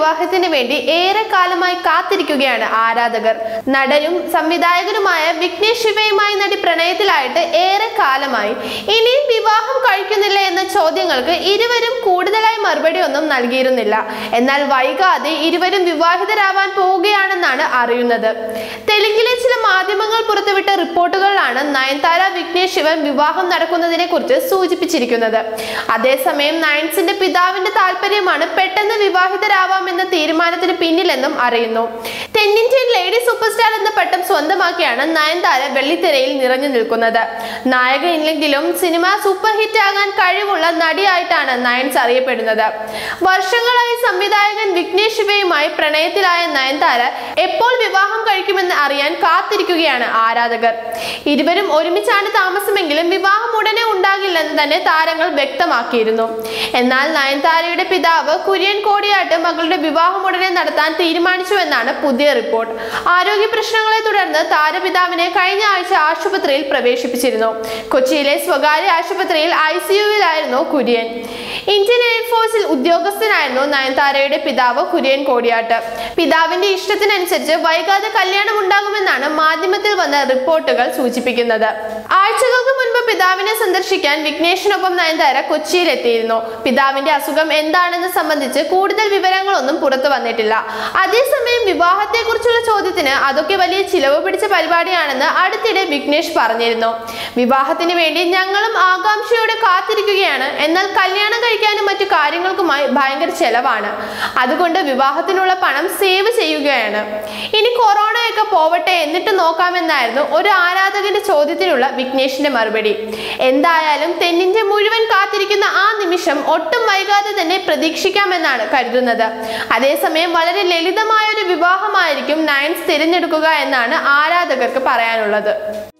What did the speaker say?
വിവാഹത്തിന് വേണ്ടി ഏറെ കാലമായി കാത്തിരിക്കുകയാണ് ആരാധകർ. നടനും സംവിധായകനുമായ വിഘ്നേഷ് ശിവയുമായി നടി പ്രണയത്തിലായിട്ട് ഏറെ കാലമായി. ഇനിയും വിവാഹം കഴിക്കുന്നില്ല എന്ന ചോദ്യങ്ങൾക്ക് ഇരുവരും കൂടുതലായി മറുപടി ഒന്നും നൽകിയിരുന്നില്ല. എന്നാൽ വൈകാതെ ഇരുവരും വിവാഹിതരാവാൻ പോവുകയാണെന്നാണ് അറിയുന്നത്. തെലുങ്കിലെ ചില മാധ്യമങ്ങൾ പുറത്തുവിട്ട റിപ്പോർട്ടുകളിലാണ് നയൻതാര വിഘ്നേഷ് ശിവൻ വിവാഹം നടക്കുന്നതിനെ കുറിച്ച് സൂചിപ്പിച്ചിരിക്കുന്നത്. അതേസമയം നയൻസിന്റെ പിതാവിന്റെ താല്പര്യമാണ് പെട്ടെന്ന് വിവാഹിതരാവാമെന്ന തീരുമാനത്തിന് പിന്നിലെന്നും അറിയുന്നു. തെന്നിന്ത്യൻ ലേഡി സൂപ്പർ സ്റ്റാർ എന്ന പട്ടം സ്വന്തമാക്കിയാണ് നയൻതാര വെള്ളിത്തിരയിൽ നിറഞ്ഞു നിൽക്കുന്നത്. നായകൻ ഇല്ലെങ്കിലും സിനിമ സൂപ്പർ ഹിറ്റ് ആകാൻ കഴിവുള്ള നടിയായിട്ടാണ് നയൻസ് അറിയപ്പെടുന്നത്. വർഷങ്ങളായി സംവിധായകൻ വിഘ്നേഷ് ശിവയുമായി പ്രണയത്തിലായ നയൻതാര എപ്പോൾ വിവാഹം കഴിക്കുമെന്ന് അറിയാൻ കാത്തിരിക്കുകയാണ് ആരാധകർ. ഇരുവരും ഒരുമിച്ചാണ് താമസമെങ്കിലും വിവാഹം ഉടനെ ഉണ്ടാകില്ലെന്ന് തന്നെ താരങ്ങൾ വ്യക്തമാക്കിയിരുന്നു. എന്നാൽ നയൻതാരയുടെ പിതാവ് കുര്യൻ കോടിയാട്ട് മകളുടെ വിവാഹം ഉടനെ നടത്താൻ തീരുമാനിച്ചുവെന്നാണ് പുതിയ റിപ്പോർട്ട്. ആരോഗ്യ പ്രശ്നങ്ങളെ തുടർന്ന് താരപിതാവിനെ കഴിഞ്ഞ ആഴ്ച ആശുപത്രിയിൽ പ്രവേശിപ്പിച്ചിരുന്നു. കൊച്ചിയിലെ സ്വകാര്യ ആശുപത്രിയിൽ ICUവിലായിരുന്നു കുര്യൻ. ഇന്ത്യൻ എയർഫോഴ്സിൽ ഉദ്യോഗസ്ഥനായിരുന്നു നയൻതാരയുടെ പിതാവ് കുര്യൻ കോടിയാട്ട്. പിതാവിന്റെ ഇഷ്ടത്തിനനുസരിച്ച് വൈകാതെ കല്യാണം ഉണ്ടാകുമെന്നാണ് മാധ്യമത്തിൽ വന്ന റിപ്പോർട്ടുകൾ സൂചിപ്പിക്കുന്നത്. ആഴ്ചകൾക്ക് മുൻപ് പിതാവിനെ സന്ദർശിക്കാൻ വിഘ്നേഷിനൊപ്പം നയൻതാര കൊച്ചിയിലെത്തിയിരുന്നു. പിതാവിന്റെ അസുഖം എന്താണെന്ന് സംബന്ധിച്ച് കൂടുതൽ വിവരങ്ങളൊന്നും പുറത്തു വന്നിട്ടില്ല. അതേസമയം വിവാഹത്തെക്കുറിച്ചുള്ള ചോദ്യത്തിന് അതൊക്കെ വലിയ ചിലവ് പിടിച്ച പരിപാടിയാണെന്ന് അടുത്തിടെ വിഘ്നേഷ് പറഞ്ഞിരുന്നു. വിവാഹത്തിന് വേണ്ടി ഞങ്ങളും ആകാംക്ഷയോടെ കാത്തിരിക്കുകയാണ്. എന്നാൽ കല്യാണം കഴിക്കാനും മറ്റു കാര്യങ്ങൾക്കുമായി ഭയങ്കര ചെലവാണ്. അതുകൊണ്ട് വിവാഹത്തിനുള്ള പണം സേവ് ചെയ്യുകയാണ്. ഇനി കൊറോണയൊക്കെ പോവട്ടെ എന്നിട്ട് നോക്കാമെന്നായിരുന്നു ഒരു ആരാധകന്റെ ചോദ്യത്തിനുള്ള വിഘ്നേഷിന്റെ മറുപടി. എന്തായാലും തെന്നിന്ത്യ മുഴുവൻ കാത്തിരിക്കുന്ന ആ നിമിഷം ഒട്ടും വൈകാതെ തന്നെ പ്രതീക്ഷിക്കാമെന്നാണ് കരുതുന്നത്. അതേസമയം വളരെ ലളിതമായ ഒരു വിവാഹമായിരിക്കും നയൻസ് തിരഞ്ഞെടുക്കുക എന്നാണ് ആരാധകർക്ക് പറയാനുള്ളത്.